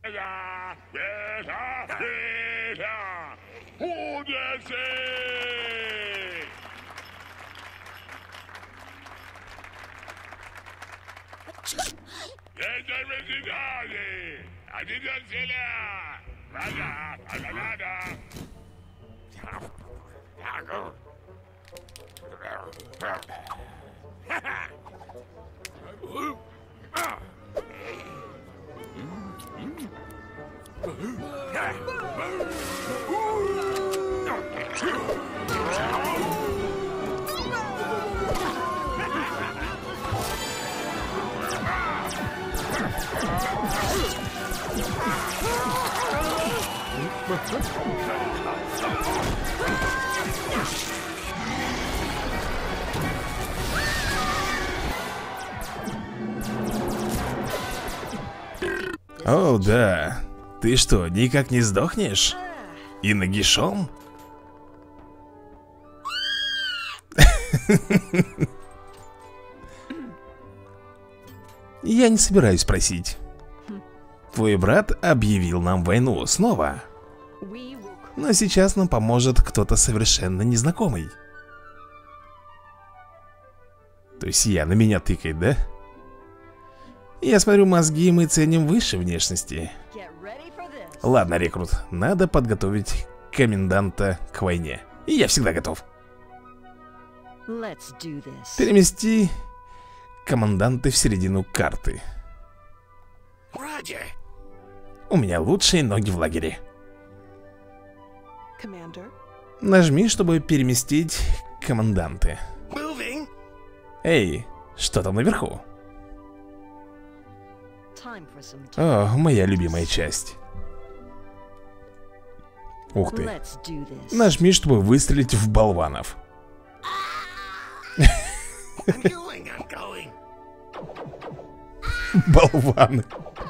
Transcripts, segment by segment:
О, да. Ты что, никак не сдохнешь? И нагишом? Я не собираюсь просить. Твой брат объявил нам войну снова. Но сейчас нам поможет кто-то совершенно незнакомый. То есть на меня тыкает, да? Я смотрю, мозги мы ценим выше внешности. Ладно, рекрут, надо подготовить коменданта к войне. И я всегда готов. Перемести команданты в середину карты. У меня лучшие ноги в лагере. Нажми, чтобы переместить команданты. Эй, что там наверху? О, моя любимая часть. Ух ты. Нажми, чтобы выстрелить в болванов. Болваны.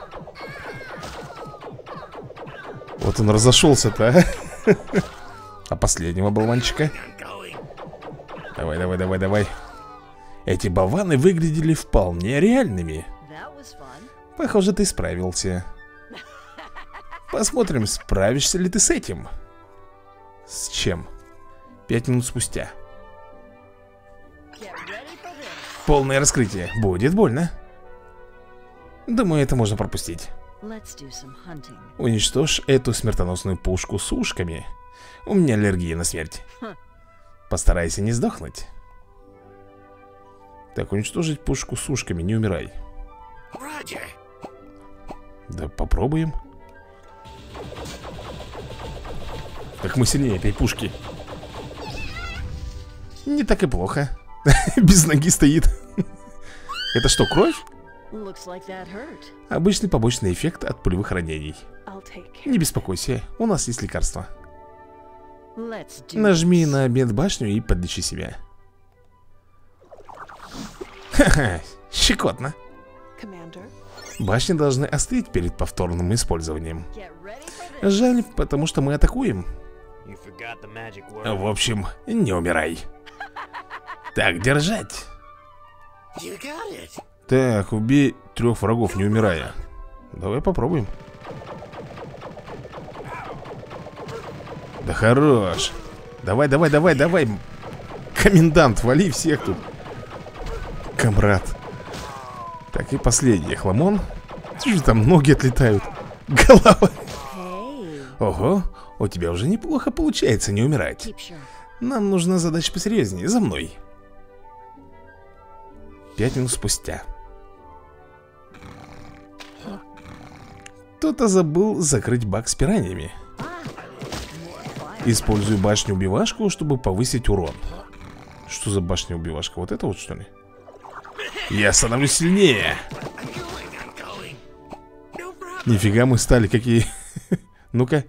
Вот он разошелся-то, а? А последнего болванчика? Давай, давай, давай, давай. Эти болваны выглядели вполне реальными. Похоже, ты справился. Посмотрим, справишься ли ты с этим. С чем? 5 минут спустя. Полное раскрытие. Будет больно. Думаю, это можно пропустить. Уничтожь эту смертоносную пушку с ушками. У меня аллергия на смерть. Постарайся не сдохнуть. Так, уничтожить пушку с ушками, не умирай. Да попробуем. Так мы сильнее этой пушки. Не так и плохо. Без ноги стоит. Это что, кровь? Обычный побочный эффект от пулевых ранений. Не беспокойся, у нас есть лекарство. Нажми на медбашню и подлечи себя. Ха-ха, щекотно. Башни должны остыть перед повторным использованием. Жаль, потому что мы атакуем. В общем, не умирай. Так, держать. Так, убей 3 врагов, не умирая. Давай попробуем. Да хорош. Давай, давай, давай, давай. Комендант, вали всех тут. Камрад. Так, и последний хламон. Что же там, ноги отлетают. Голова. Ого, у тебя уже неплохо получается не умирать. Нам нужна задача посерьезнее, за мной. 5 минут спустя. Кто-то забыл закрыть бак с пираньями. Использую башню-убивашку, чтобы повысить урон. Что за башня-убивашка? Вот это вот, что ли? Я становлюсь сильнее. Нифига мы стали какие. Ну-ка.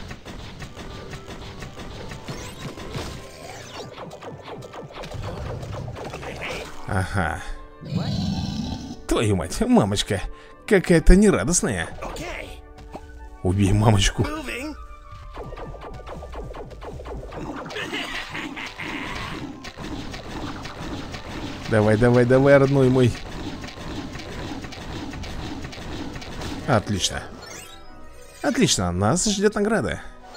Ага. Твою мать, мамочка. Какая-то нерадостная. Убей мамочку. Давай, давай, давай, родной мой. Отлично. Отлично, нас ждет награда.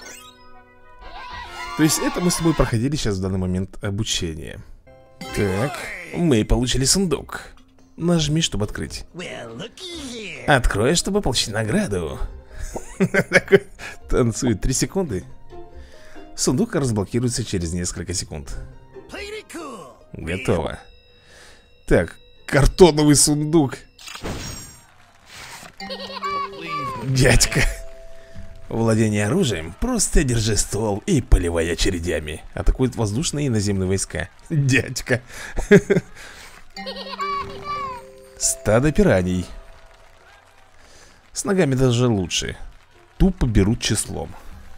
То есть это мы с тобой проходили сейчас в данный момент обучения. Так, мы получили сундук. Нажми, чтобы открыть. Открой, чтобы получить награду. Танцует 3 секунды. Сундук разблокируется через несколько секунд. Готово. Так, картоновый сундук. Дядька. Владение оружием. Просто держи ствол и поливай очередями. Атакуют воздушные и наземные войска. Дядька. Стадо пираний. С ногами даже лучше. Тупо берут числом.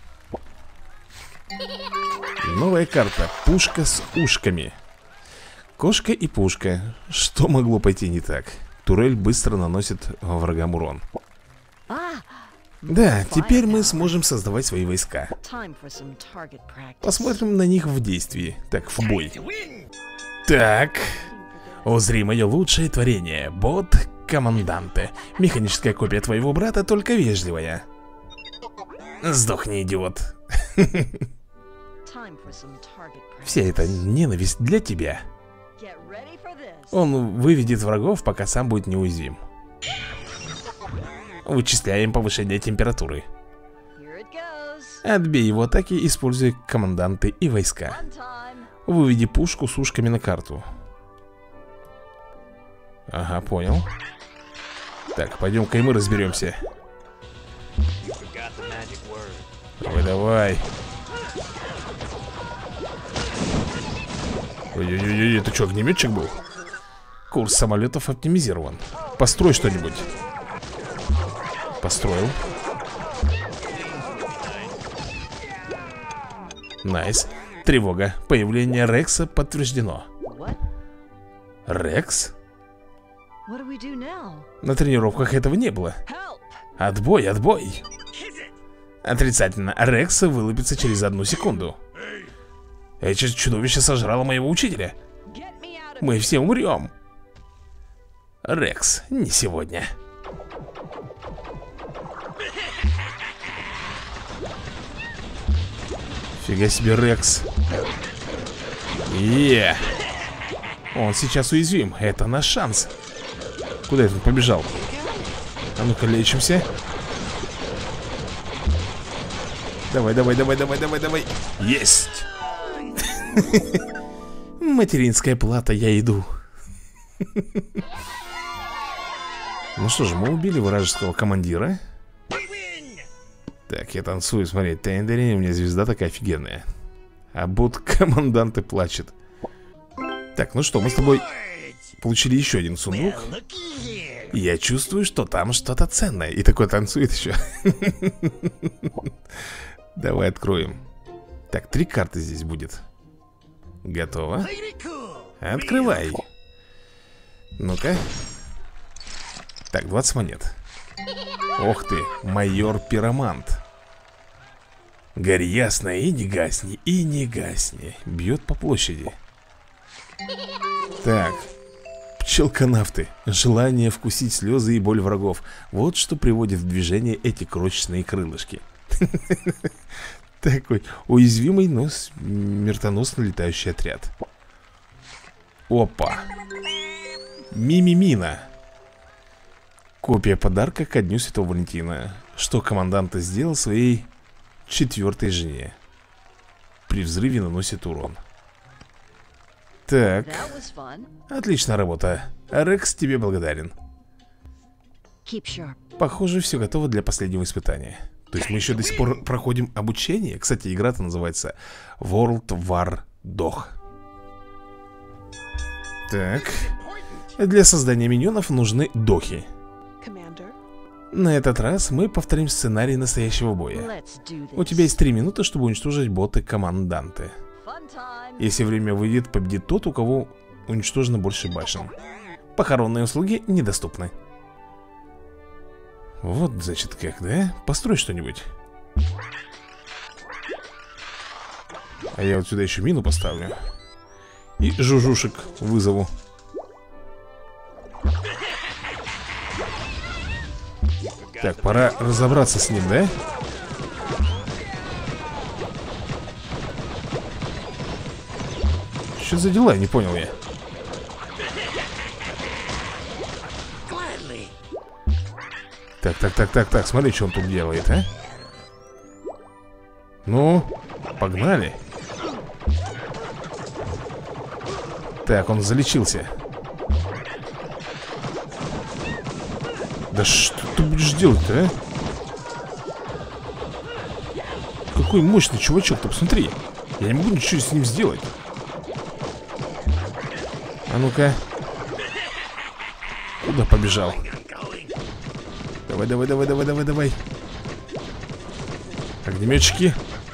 Новая карта. Пушка с ушками. Кошка и пушка. Что могло пойти не так? Турель быстро наносит врагам урон. Да, теперь мы сможем создавать свои войска. Посмотрим на них в действии. Так, в бой. Так. Узри мое лучшее творение. Бот Команданте. Механическая копия твоего брата, только вежливая. Сдохни, идиот. Вся эта ненависть для тебя. Он выведет врагов, пока сам будет неуязвим. Вычисляем повышение температуры. Отбей его атаки, используя команданты и войска. Выведи пушку с ушками на карту. Ага, понял. Так, пойдем-ка и мы разберемся. Давай, давай. Ой-ой-ой, это что, огнеметчик был? Курс самолетов оптимизирован. Построй что-нибудь. Построил. Найс. Тревога. Появление Рекса подтверждено. Рекс? На тренировках этого не было. Отбой, отбой. Отрицательно. Рекс вылупится через 1 секунду. Это чудовище сожрало моего учителя. Мы все умрем. Рекс, не сегодня. Фига себе, Рекс. Он сейчас уязвим. Это наш шанс. Куда это он побежал? А ну-ка, лечимся. Давай, давай, давай, давай, давай, давай. Есть! Материнская плата, я иду. Ну что ж, мы убили вражеского командира. Так, я танцую, смотри. Тендери, у меня звезда такая офигенная. А бот команданты плачет. Так, ну что, мы с тобой получили еще один сундук. Я чувствую, что там что-то ценное. И такой танцует еще. Давай откроем. Так, 3 карты здесь будет. Готово. Открывай. Ну-ка. Так, 20 монет. Ох ты, майор Пиромант. Гори ясно и не гасни, и не гасни. Бьет по площади. Так. Пчелконавты. Желание вкусить слезы и боль врагов. Вот что приводит в движение эти крошечные крылышки. Такой уязвимый, но смертоносно летающий отряд. Опа. Мимимина. Копия подарка ко дню Святого Валентина. Что командант сделал своей 4-й жене. При взрыве наносит урон. Так. Отличная работа. Рекс тебе благодарен. Похоже, все готово для последнего испытания. То есть мы еще до сих пор проходим обучение. Кстати, игра-то называется World War Dog. Так. Для создания миньонов нужны дохи. На этот раз мы повторим сценарий настоящего боя. У тебя есть 3 минуты, чтобы уничтожить боты команданты. Если время выйдет, победит тот, у кого уничтожено больше башен. Похоронные услуги недоступны. Вот, значит, как, да? Построй что-нибудь. А я вот сюда еще мину поставлю. И жужушек вызову. Так, пора разобраться с ним, да? Что за дела, не понял я. Так, смотри, что он тут делает, а? Ну, погнали. Так, он залечился. Да что ты будешь делать-то, а? Какой мощный чувачок-то, посмотри. Я не могу ничего с ним сделать. А ну-ка. Куда побежал? Давай. Огнеметчики.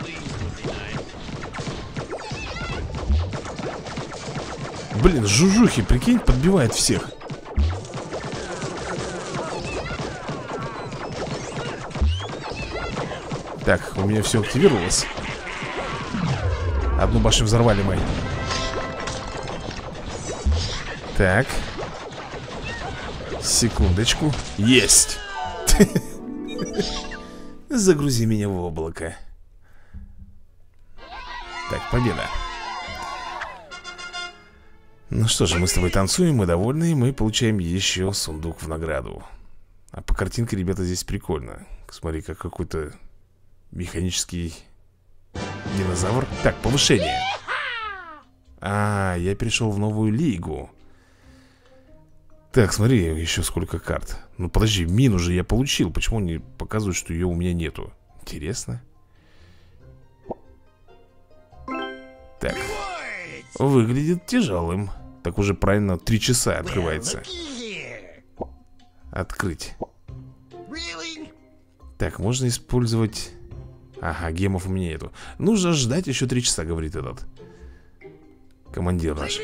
Блин, жужухи, прикинь, подбивает всех. Так, у меня все активировалось. Одну башню взорвали мы. Так. Секундочку. Есть. Загрузи меня в облако. Так, победа. Ну что же, мы с тобой танцуем, мы довольны, и мы получаем еще сундук в награду. А по картинке, ребята, здесь прикольно. Смотри, как какой-то механический динозавр. Так, повышение. А, я перешел в новую лигу. Так, смотри, еще сколько карт. Ну подожди, мину же я получил. Почему они показывают, что ее у меня нету? Интересно. Так. Выглядит тяжелым. Так уже правильно 3 часа открывается. Открыть. Так, можно использовать... Ага, гемов у меня нету. Нужно ждать еще 3 часа, говорит этот командир наш.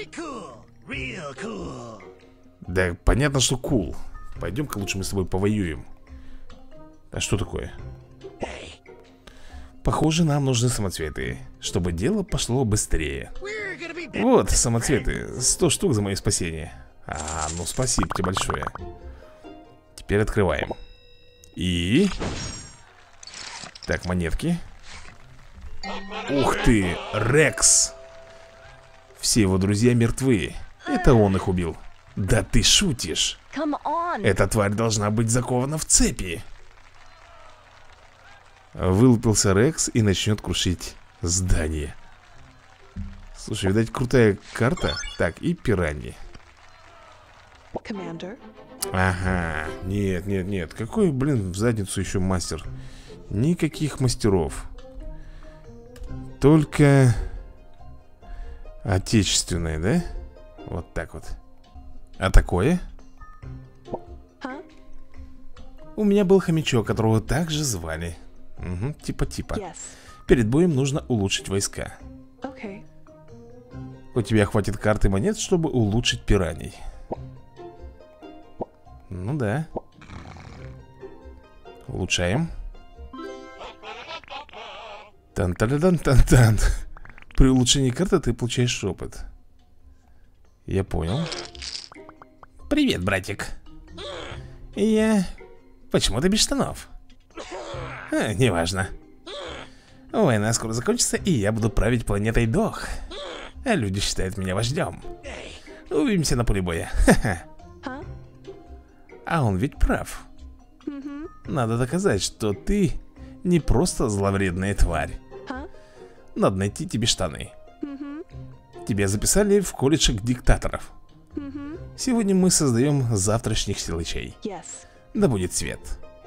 Да, понятно, что кул. Пойдем-ка лучше мы с тобой повоюем. А что такое? Похоже, нам нужны самоцветы, чтобы дело пошло быстрее. Вот, самоцветы, 100 штук за мое спасение. А, ну спасибо тебе большое. Теперь открываем. И... Так, монетки. Ух ты, Рекс. Все его друзья мертвы. Это он их убил. Да ты шутишь. Эта тварь должна быть закована в цепи. Вылупился Рекс и начнет крушить здание. Слушай, видать, крутая карта. Так, и пираньи. Ага, нет. Какой, блин, в задницу еще мастер? Никаких мастеров. Только отечественные, да? Вот так вот. А такое? У меня был хомячок, которого также звали. Угу, типа. Перед боем нужно улучшить войска. У тебя хватит карты монет, чтобы улучшить пираний. Ну да. Улучшаем. Тан-тан-тан-тан-тан. При улучшении карты ты получаешь опыт. Я понял. Привет, братик. Почему ты без штанов? Неважно. Война скоро закончится, и я буду править планетой Дох. А люди считают меня вождем. Увидимся на поле боя. А он ведь прав. Надо доказать, что ты не просто зловредная тварь. Надо найти тебе штаны. Тебя записали в колледж диктаторов. Сегодня мы создаем завтрашних силачей. Да будет свет.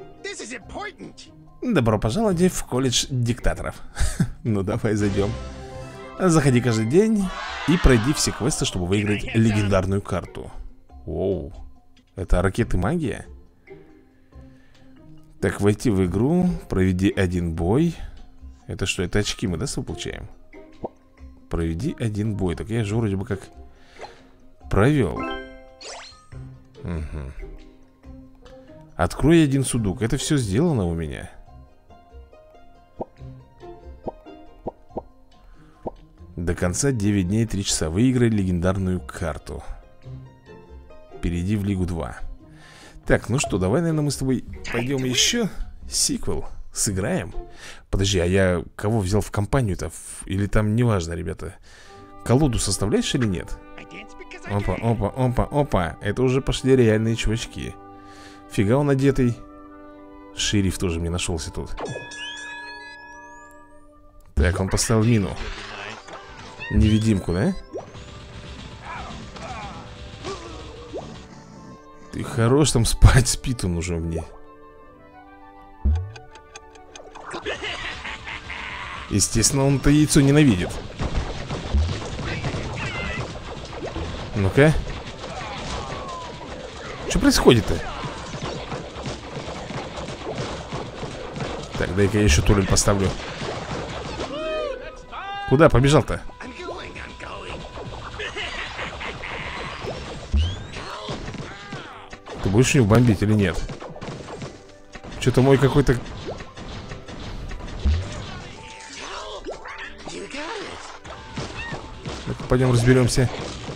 Добро пожаловать в колледж диктаторов. Ну давай зайдем. Заходи каждый день и пройди все квесты, чтобы выиграть легендарную карту. Оу. Это ракеты магия? Так, войти в игру. Проведи один бой. Это что, это очки мы, да, с тобой получаем? Проведи один бой. Так я же вроде бы как провел. Угу. Открой один сундук. Это все сделано у меня. До конца 9 дней 3 часа. Выиграй легендарную карту. Перейди в Лигу 2. Так, ну что, давай, наверное, мы с тобой пойдем еще сиквел сыграем. Подожди, а я кого взял в компанию-то? Или там неважно, ребята. Колоду составляешь или нет? Опа, опа, опа, опа. Это уже пошли реальные чувачки. Фига он одетый. Шериф тоже мне нашелся тут. Так, он поставил мину. Невидимку, да? Ты хорош там спать, спит он уже мне. Естественно, он-то яйцо ненавидит. Ну-ка. Что происходит-то? Так, дай-ка я еще турель поставлю. Куда побежал-то? Ты будешь его бомбить или нет? Что-то мой какой-то... Ну-ка, пойдем разберемся.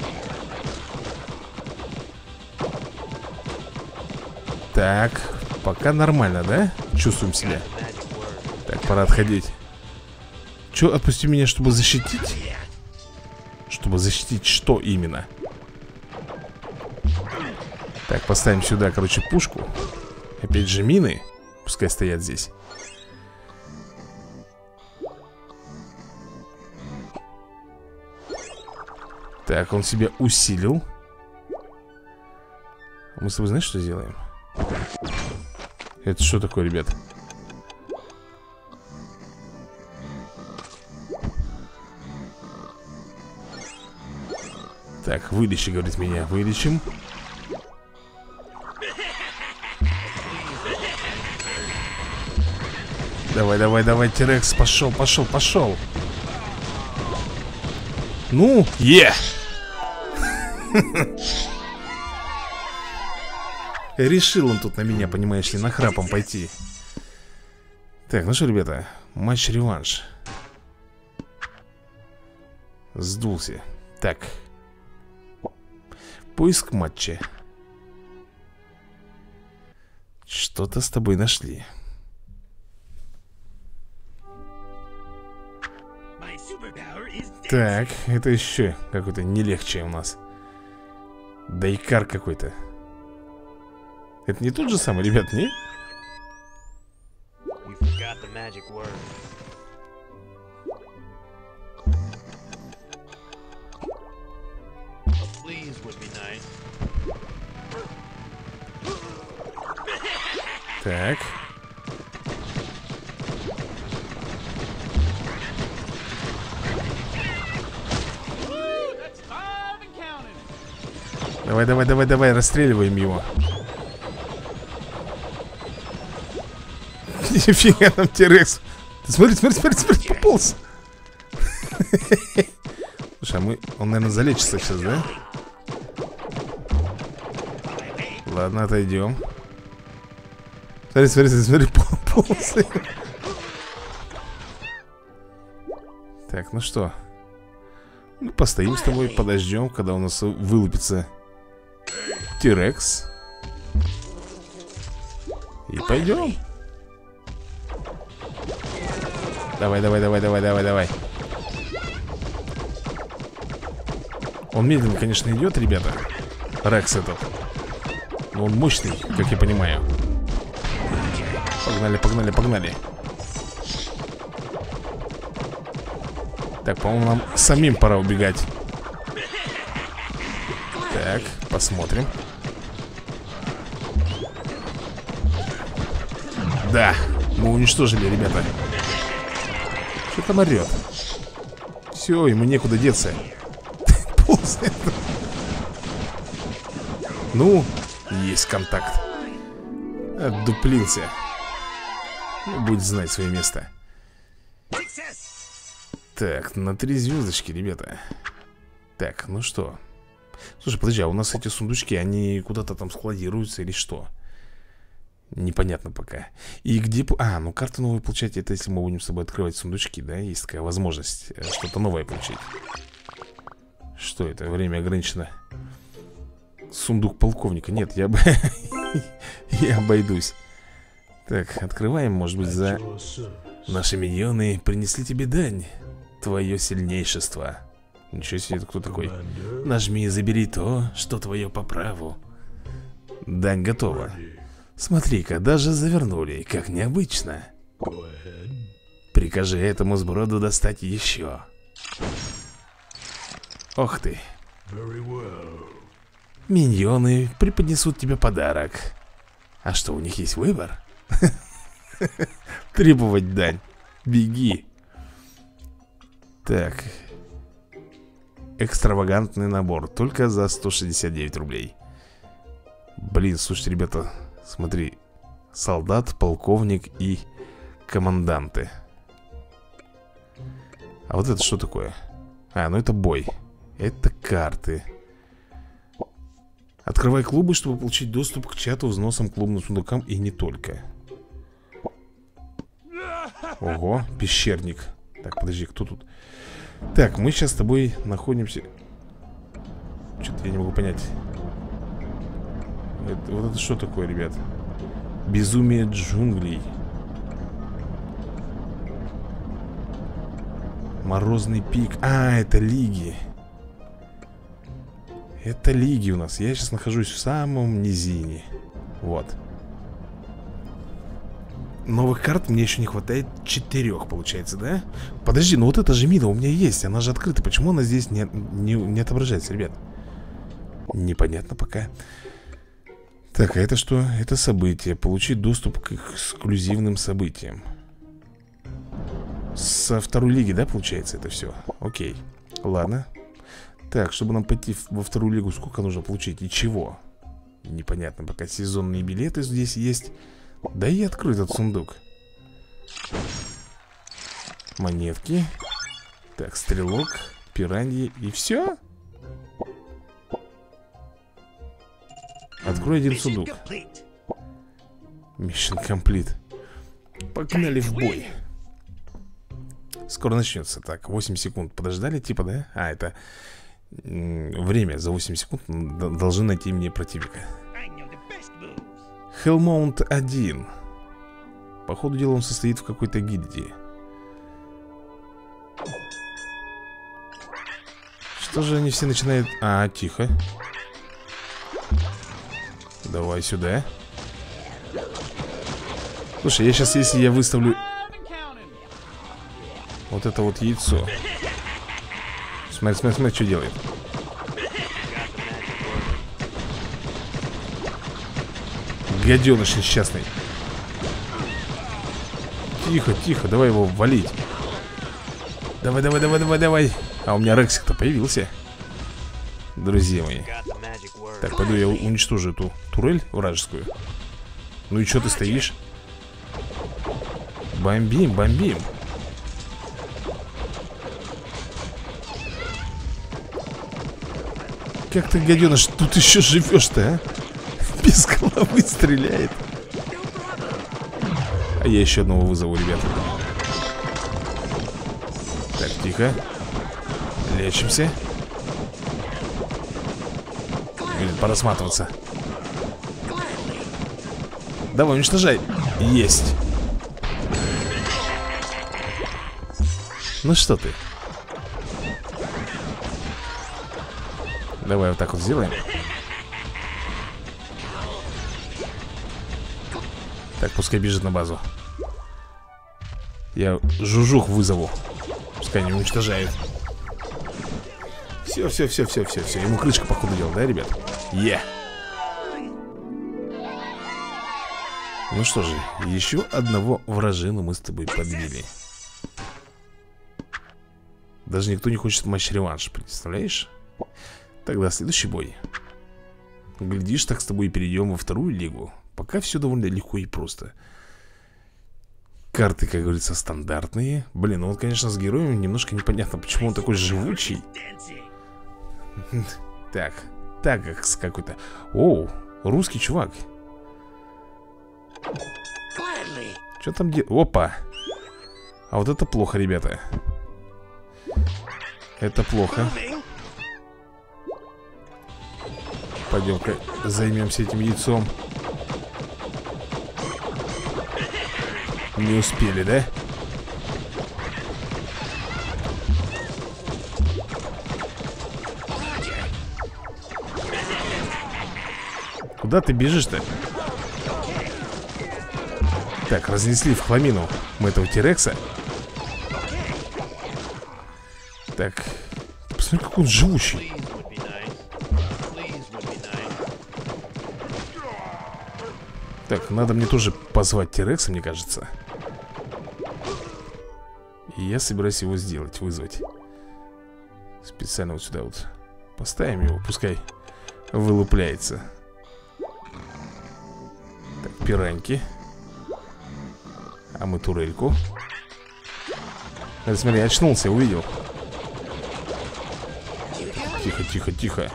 Так, пока нормально, да? Чувствуем себя. Так, пора отходить. Че, отпусти меня, чтобы защитить? Чтобы защитить что именно? Так, поставим сюда, короче, пушку. Опять же мины. Пускай стоят здесь. Так, он себя усилил. Мы с тобой знаешь, что сделаем? Это что такое, ребят? Так, вылечи, говорит меня. Вылечим. Давай, давай, давай, Тирекс, пошел, пошел, пошел. Ну, решил он тут на меня, понимаешь ли, нахрапом пойти. Так, ну что, ребята, матч-реванш. Сдулся. Так. Поиск матча. Что-то с тобой нашли. Так, это еще какой-то не легче у нас. Дайкар какой-то. Это не тот же самый, ребят, не? Так. Давай, давай, давай, давай, расстреливаем его. Нифига там Тирекс. Смотри, смотри, смотри, смотри, пополз. Слушай, а мы... Он, наверное, залечится сейчас, да? Ладно, отойдем. Смотри, смотри, смотри, пополз. Так, ну что? Мы постоим с тобой, подождем, когда у нас вылупится Тирекс. И пойдем. Давай, давай, давай, давай, давай, давай. Он медленно, конечно, идет, ребята. Рекс этот. Но он мощный, как я понимаю. Погнали, погнали, погнали. Так, по-моему, нам самим пора убегать. Так, посмотрим. Да, мы уничтожили, ребята. Что там орет? Все, ему некуда деться. Ну, есть контакт. Отдуплился. Ну, будет знать свое место. Так, на 3 звездочки, ребята. Так, ну что? Слушай, подожди, а у нас эти сундучки, они куда-то там складируются или что? Непонятно пока. И где... А, ну карты новые получать, это если мы будем с тобой открывать сундучки, да? Есть такая возможность что-то новое получить. Что это? Время ограничено. Сундук полковника. Нет, я бы... я обойдусь. Так, открываем, может быть, за... Наши миньоны принесли тебе дань. Твое сильнейшество. Ничего себе, это кто такой? Нажми и забери то, что твое по праву. Дань готова. Смотри-ка, даже завернули, как необычно. Прикажи этому сброду достать еще. Ох ты. Миньоны преподнесут тебе подарок. А что, у них есть выбор? Требовать дань. Беги. Так. Экстравагантный набор. Только за 169 рублей. Блин, слушайте, ребята. Смотри. Солдат, полковник и команданты. А вот это что такое? А, ну это бой. Это карты. Открывай клубы, чтобы получить доступ к чату, взносам, клубным сундукам и не только. Ого, пещерник. Так, подожди, кто тут? Так, мы сейчас с тобой находимся... Что-то я не могу понять. Вот это что такое, ребят? Безумие джунглей. Морозный пик. А, это лиги. Это лиги у нас. Я сейчас нахожусь в самом низине. Вот. Новых карт мне еще не хватает 4, получается, да? Подожди, ну вот эта же мина у меня есть. Она же открыта. Почему она здесь не отображается, ребят? Непонятно пока. Так, а это что? Это событие. Получить доступ к эксклюзивным событиям. Со второй лиги, да, получается это все? Окей, ладно. Так, чтобы нам пойти во вторую лигу, сколько нужно получить и чего? Непонятно, пока сезонные билеты здесь есть. Да и открой этот сундук. Монетки. Так, стрелок, пираньи и все? Открой один сундук. Mission complete. Погнали в бой. Скоро начнется. Так, 8 секунд подождали, типа, да? А, это время за 8 секунд должны найти мне противника. Hellmount 1. По ходу дела он состоит в какой-то гильдии. Что же они все начинают... А, тихо. Давай сюда. Слушай, я сейчас, если я выставлю вот это вот яйцо. Смотри, смотри, смотри, что делает. Гаденыш несчастный. Тихо, тихо, давай его валить. Давай, давай, давай, давай, давай. А у меня Рексик-то появился. Друзья мои. Так, пойду я уничтожу эту турель вражескую. Ну и что ты стоишь? Бомбим, бомбим. Как ты, гаденыш, тут еще живешь-то, а? Без головы стреляет. А я еще одного вызову, ребят. Так, тихо. Лечимся. Блин, пора сматываться. Давай, уничтожай. Есть. Ну что ты? Давай вот так вот сделаем. Так, пускай бежит на базу. Я жужух вызову. Пускай не уничтожает. Все, все, все, все, все, все. Ему крышка, походу, делал, да, ребят? Ну что же, еще одного вражину мы с тобой подбили. Даже никто не хочет матч-реванш, представляешь? Тогда следующий бой. Глядишь, так с тобой перейдем во вторую лигу. Пока все довольно легко и просто. Карты, как говорится, стандартные. Блин, ну вот, конечно, с героем немножко непонятно, почему он такой живучий. Так, так, какой-то. Оу, русский чувак. Что там делать? Опа. А вот это плохо, ребята. Это плохо. Пойдем-ка займемся этим яйцом. Не успели, да? Куда ты бежишь-то? Так, разнесли в хламину мы этого Тирекса. Так, посмотри, какой он живучий. Так, надо мне тоже позвать Тирекса, мне кажется. И я собираюсь его сделать, вызвать. Специально вот сюда вот поставим его, пускай вылупляется. Так, пираньки. А мы турельку. Смотри, очнулся, увидел. Тихо, тихо, тихо.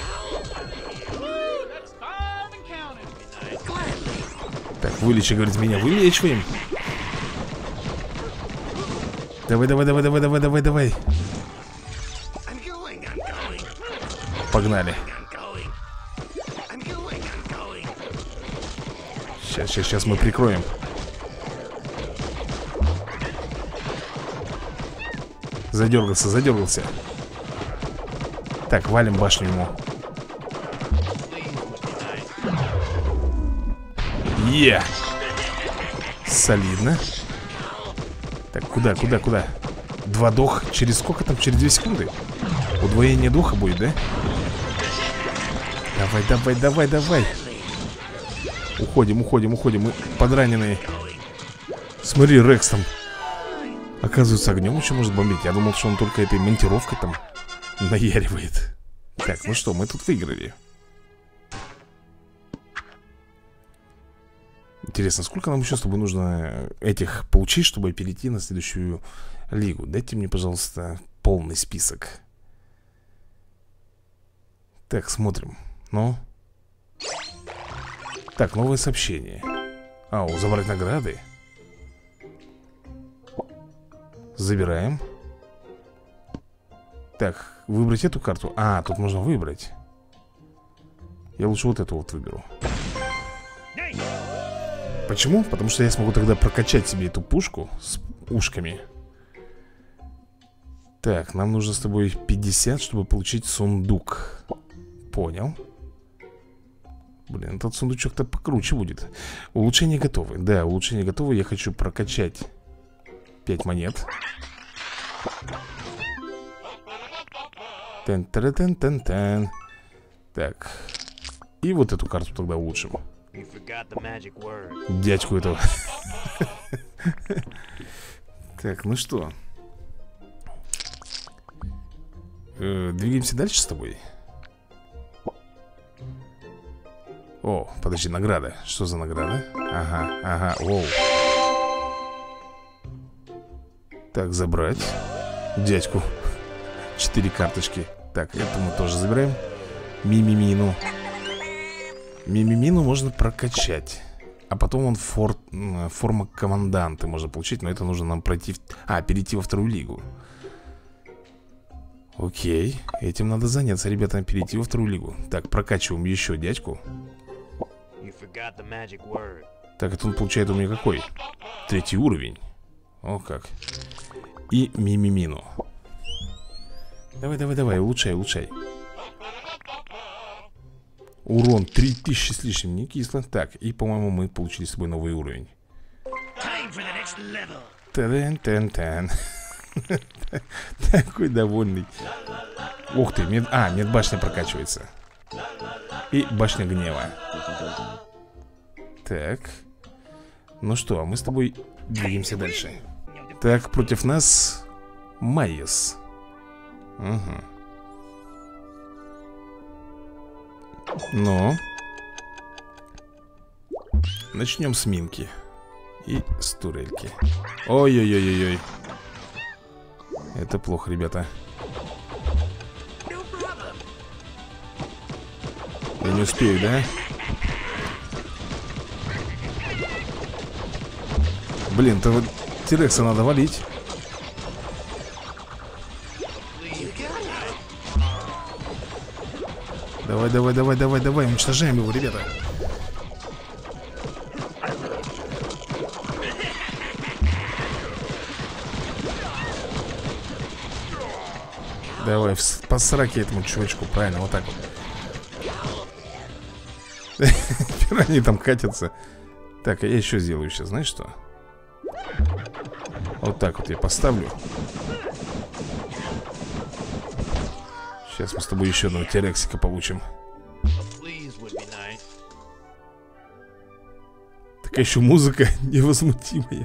Так, вылечи, говорит, меня вылечиваем. Давай, давай, давай, давай, давай, давай, давай. Погнали. Сейчас мы прикроем. Задергался, задергался. Так, валим башню ему. Е! Солидно. Так, куда? 2 дох. Через сколько там? Через 2 секунды? Удвоение духа будет, да? Давай, давай, давай, давай. Уходим. Мы подраненные. Смотри, Рекс там, оказывается, огнем еще может бомбить. Я думал, что он только этой монтировкой там наяривает. Так, ну что, мы тут выиграли. Интересно, сколько нам еще с тобой нужно этих получить, чтобы перейти на следующую лигу? Дайте мне, пожалуйста, полный список. Так, смотрим. Ну. Так, новое сообщение. Забрать награды. Забираем. Так, выбрать эту карту. Тут можно выбрать. Я лучше вот эту вот выберу. Почему? Потому что я смогу тогда прокачать себе эту пушку с ушками. Так, нам нужно с тобой 50, чтобы получить сундук. Понял. Блин, этот сундучок-то покруче будет. Улучшение готовы. Да, улучшение готово. Я хочу прокачать 5 монет. Тен-тен-тен-тен-тен. Так. И вот эту карту тогда улучшим. Дядьку этого. Так, ну что, двигаемся дальше с тобой. О, подожди, награда. Что за награда? Ага, оу. Так, забрать дядьку. 4 карточки. Так, это мы тоже забираем. Мимимину. Мимимину можно прокачать. А потом он форма команданта можно получить. Но это нужно нам пройти перейти во вторую лигу. Окей, этим надо заняться, ребята. Перейти во вторую лигу. Так, прокачиваем еще дядьку. Так, это он получает у меня какой? 3-й уровень. О как. И мимимину. Давай, улучшай. Урон 3000 с лишним, не кисло. Так, и, по-моему, мы получили с собой новый уровень. Тен-тен-тен. Такой довольный. Ух ты, медбашня прокачивается. И башня гнева. Так. Ну что, мы с тобой двигаемся дальше. Так, против нас Майес. Угу. Ну, начнем с Минки и с турельки. Ой-ой-ой-ой-ой. Это плохо, ребята. Я не успею, да? Блин, вот Тирекса надо валить. Давай, давай, давай, давай, давай. Уничтожаем его, ребята. Давай, по сраке этому чувачку. Правильно, вот так вот. Пираньи там катятся. Так, а я еще сделаю сейчас, знаешь что? Вот так вот я поставлю. Сейчас мы с тобой еще одного терексика получим. Такая еще музыка невозмутимая.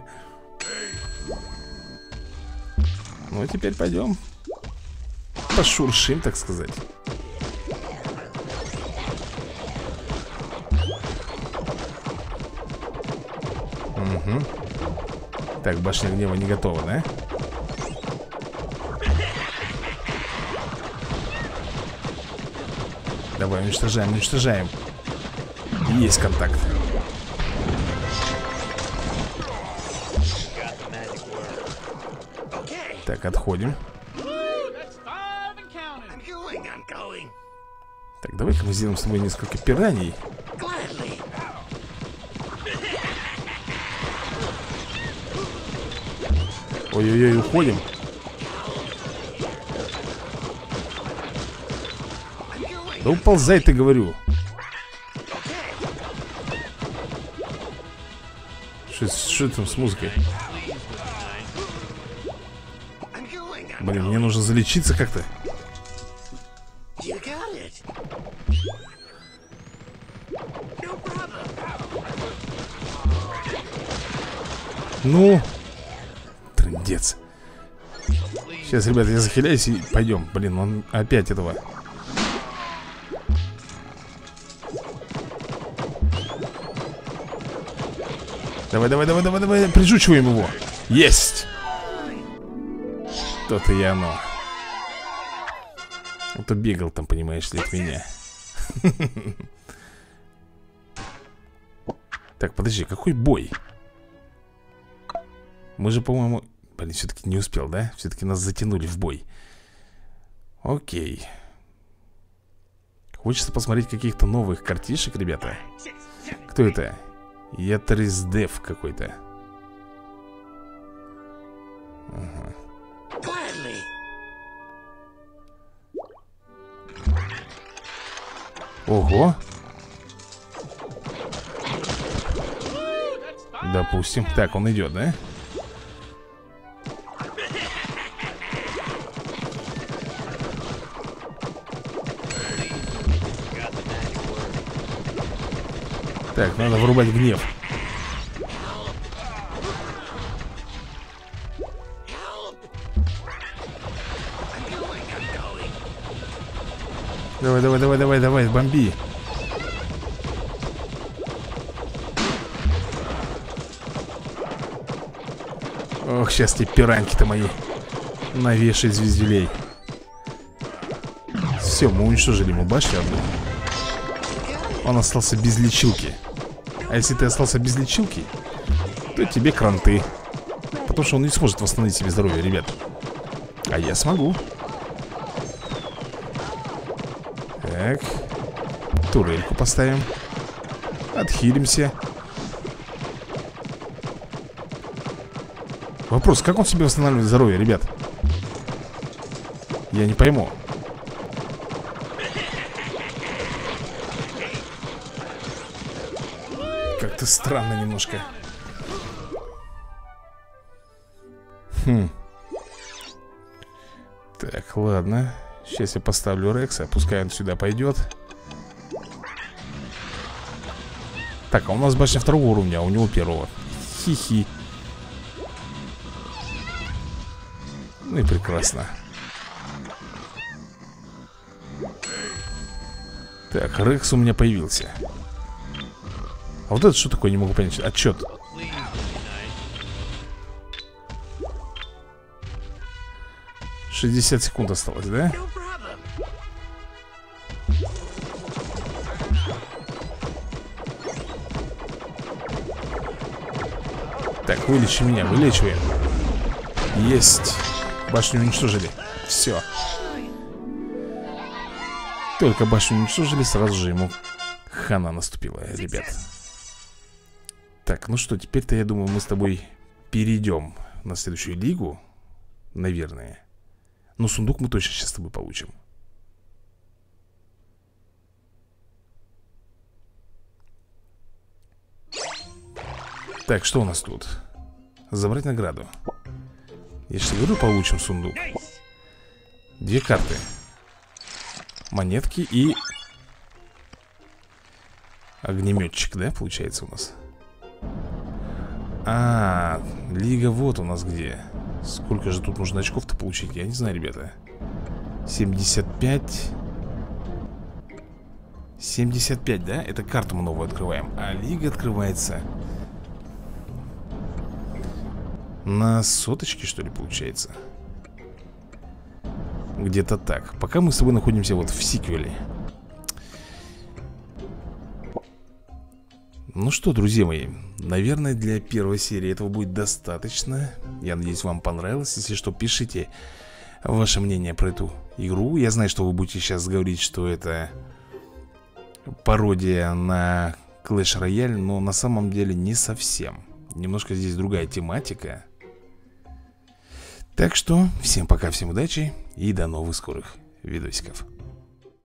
Ну а теперь пойдем пошуршим, так сказать. Угу. Так, башня гнева не готова, да? Давай, уничтожаем, уничтожаем. Есть контакт. Так, отходим. Так, давай-ка мы сделаем с тобой несколько пираний. Ой-ой-ой, уходим. Да уползай, ты, говорю. Что там с музыкой? Блин, мне нужно залечиться как-то. Ну, трындец. Сейчас, ребята, я захиляюсь и пойдем. Блин, он опять этого. Давай, давай, давай, давай, давай, прижучиваем его. Есть! То-то и оно. А то бегал там, понимаешь ли, от меня. Так, подожди, какой бой? Мы же, по-моему... Блин, все-таки не успел, да? Все-таки нас затянули в бой. Окей. Хочется посмотреть каких-то новых картишек, ребята. Кто это? Ятриздев какой-то. Ага. Ого. Допустим. Так, он идет, да? Так, надо вырубать гнев. Давай, давай, давай, давай, давай, бомби. Ох, сейчас тебе пираньки-то мои навешай звездюлей. Все, мы уничтожили ему башню одну. Он остался без лечилки. А если ты остался без лечилки, то тебе кранты. Потому что он не сможет восстановить себе здоровье, ребят. А я смогу. Так. Турельку поставим. Отхилимся. Вопрос, как он себе восстанавливает здоровье, ребят? Я не пойму. Как-то странно немножко. Так, ладно. Сейчас я поставлю Рекса. Пускай он сюда пойдет. Так, а у нас башня второго уровня, а у него первого. Хи-хи. Ну и прекрасно. Так, Рекс у меня появился. А вот это что такое, не могу понять. Отчет. «60 секунд осталось, да? Так, вылечи меня, вылечиваем. Есть. Башню уничтожили. Все. Только башню уничтожили, сразу же ему хана наступила, ребят. Так, ну что, теперь-то, я думаю, мы с тобой перейдем на следующую лигу. Наверное. Но сундук мы точно сейчас с тобой получим. Так, что у нас тут? Забрать награду. Я же говорю, получим сундук. 2 карты. Монетки и огнеметчик, да, получается у нас? Лига вот у нас где. Сколько же тут нужно очков-то получить? Я не знаю, ребята. 75. 75, да? Это карту мы новую открываем. А лига открывается на соточке, что ли, получается? Где-то так. Пока мы с тобой находимся вот в сиквеле. Ну что, друзья мои, наверное, для первой серии этого будет достаточно. Я надеюсь, вам понравилось. Если что, пишите ваше мнение про эту игру. Я знаю, что вы будете сейчас говорить, что это пародия на Clash Royale, но на самом деле не совсем. Немножко здесь другая тематика. Так что, всем пока, всем удачи и до новых скорых видосиков.